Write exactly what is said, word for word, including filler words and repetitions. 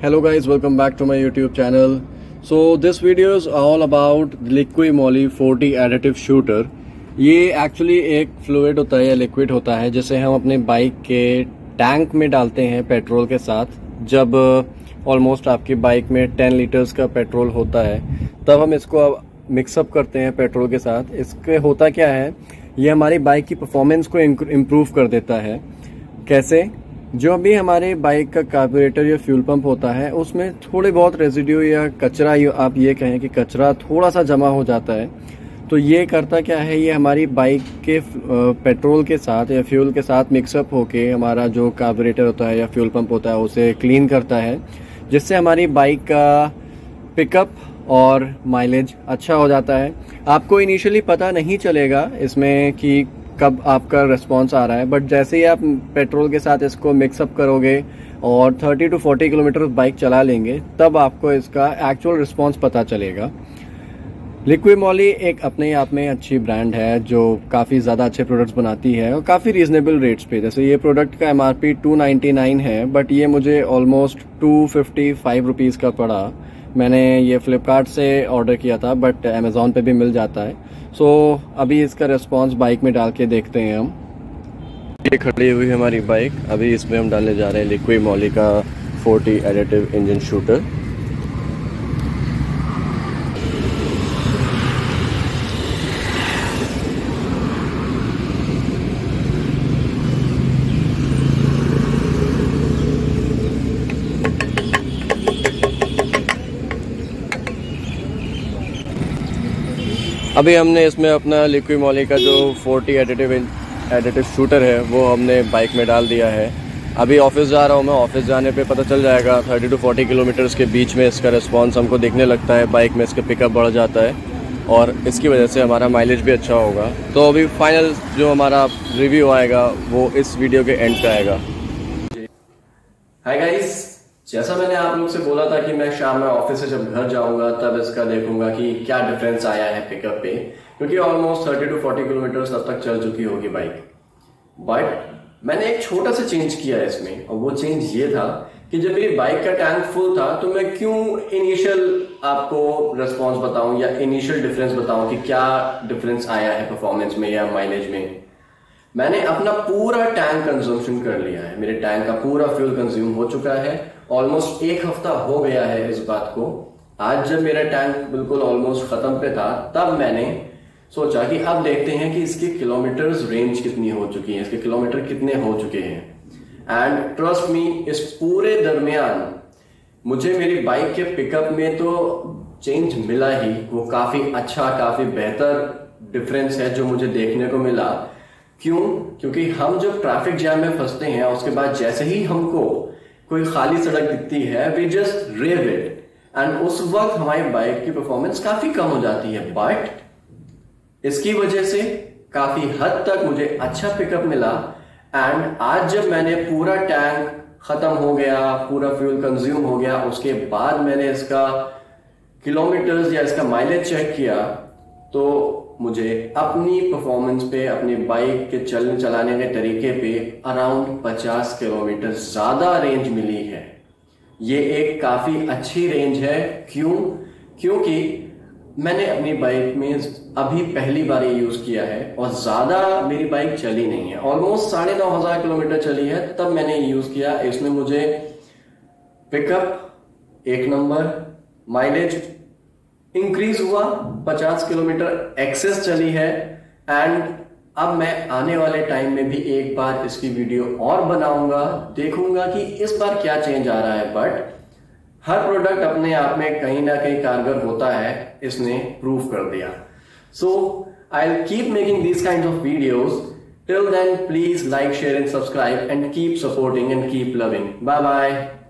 Hello guys, welcome back to my YouTube channel. So this video is all about Liqui-Moly forty additive shooter. ये actually एक fluid होता है या liquid होता है जिसे हम अपने बाइक के टैंक में डालते हैं पेट्रोल के साथ। जब ऑलमोस्ट आपकी बाइक में टेन लीटर्स का पेट्रोल होता है तब हम इसको मिक्सअप करते हैं पेट्रोल के साथ। इसके होता क्या है, ये हमारी बाइक की परफॉर्मेंस को इम्प्रूव कर देता है। कैसे? जो भी हमारे बाइक का कार्बोरेटर या फ्यूल पंप होता है उसमें थोड़े बहुत रेजिड्यू या कचरा, आप ये कहें कि कचरा थोड़ा सा जमा हो जाता है, तो ये करता क्या है, ये हमारी बाइक के पेट्रोल के साथ या फ्यूल के साथ मिक्सअप होके हमारा जो कार्बोरेटर होता है या फ्यूल पंप होता है उसे क्लीन करता है, जिससे हमारी बाइक का पिकअप और माइलेज अच्छा हो जाता है। आपको इनिशियली पता नहीं चलेगा इसमें कि कब आपका रिस्पॉन्स आ रहा है, बट जैसे ही आप पेट्रोल के साथ इसको मिक्सअप करोगे और thirty to forty kilometre bike चला लेंगे तब आपको इसका एक्चुअल रिस्पॉन्स पता चलेगा। लिक्वी-मोली एक अपने आप में अच्छी ब्रांड है जो काफ़ी ज़्यादा अच्छे प्रोडक्ट्स बनाती है और काफ़ी रीजनेबल रेट्स पे। जैसे ये प्रोडक्ट का M R P two ninety nine है, बट ये मुझे almost two fifty five rupees का पड़ा। मैंने ये फ्लिपकार्ट से ऑर्डर किया था बट अमेज़ॉन पे भी मिल जाता है। सो so, अभी इसका रिस्पॉन्स बाइक में डाल के देखते हैं हम। ये खड़ी हुई है हमारी बाइक, अभी इसमें हम डालने जा रहे हैं लिक्वी-मोली का फोर्टी एडिटिव इंजन शूटर। अभी हमने इसमें अपना लिक्वी-मोली का जो फोर्टी एडिटिव एडिटिव शूटर है वो हमने बाइक में डाल दिया है। अभी ऑफिस जा रहा हूँ मैं, ऑफिस जाने पे पता चल जाएगा थर्टी टू फोर्टी किलोमीटर्स के बीच में इसका रिस्पॉन्स हमको दिखने लगता है, बाइक में इसका पिकअप बढ़ जाता है और इसकी वजह से हमारा माइलेज भी अच्छा होगा। तो अभी फाइनल जो हमारा रिव्यू आएगा वो इस वीडियो के एंड पे आएगा। हाय गाइस, जैसा मैंने आप लोग से बोला था कि मैं शाम में ऑफिस से जब घर जाऊंगा तब इसका देखूंगा कि क्या डिफरेंस आया है पिकअप पे, क्योंकि almost thirty to forty kilometre तब तक चल चुकी होगी बाइक। बट मैंने एक छोटा सा चेंज किया है इसमें, और वो चेंज ये था कि जब मेरी बाइक का टैंक फुल था तो मैं क्यों इनिशियल आपको रिस्पॉन्स बताऊं या इनिशियल डिफरेंस बताऊं कि क्या डिफरेंस आया है परफॉर्मेंस में या माइलेज में। मैंने अपना पूरा टैंक कंजम्पशन कर लिया है, मेरे टैंक का पूरा फ्यूल कंज्यूम हो चुका है। ऑलमोस्ट एक हफ्ता हो गया है इस बात को। आज जब मेरा टैंक बिल्कुल ऑलमोस्ट खत्म पे था तब मैंने सोचा कि अब देखते हैं कि इसके किलोमीटर्स रेंज कितनी हो चुकी है, इसके किलोमीटर कितने हो चुके हैं। एंड ट्रस्ट मी, इस पूरे दरमियान मुझे मेरी बाइक के पिकअप में तो चेंज मिला ही, वो काफी अच्छा, काफी बेहतर डिफरेंस है जो मुझे देखने को मिला। क्यों? क्योंकि हम जब ट्रैफिक जैम में फंसते हैं उसके बाद जैसे ही हमको कोई खाली सड़क दिखती है we just rev it, and उस वक्त हमारी बाइक की परफॉर्मेंस काफी कम हो जाती है। बट इसकी वजह से काफी हद तक मुझे अच्छा पिकअप मिला। एंड आज जब मैंने पूरा टैंक खत्म हो गया, पूरा फ्यूल कंज्यूम हो गया, उसके बाद मैंने इसका किलोमीटर्स या इसका माइलेज चेक किया तो मुझे अपनी परफॉर्मेंस पे, अपनी बाइक के चलने चलाने के तरीके पे अराउंड पचास किलोमीटर ज्यादा रेंज मिली है। ये एक काफी अच्छी रेंज है। क्यों? क्योंकि मैंने अपनी बाइक में अभी पहली बार ये यूज किया है और ज्यादा मेरी बाइक चली नहीं है, ऑलमोस्ट साढ़े नौ हजार किलोमीटर चली है तब मैंने यूज किया। इसमें मुझे पिकअप एक नंबर, माइलेज इंक्रीज हुआ, पचास किलोमीटर एक्सेस चली है। एंड अब मैं आने वाले टाइम में भी एक बार इसकी वीडियो और बनाऊंगा, देखूंगा कि इस बार क्या चेंज आ रहा है। बट हर प्रोडक्ट अपने आप में कहीं ना कहीं कारगर होता है, इसने प्रूव कर दिया। So I will keep making these kind of videos. Till then please like, share and subscribe and keep supporting and keep loving. Bye bye.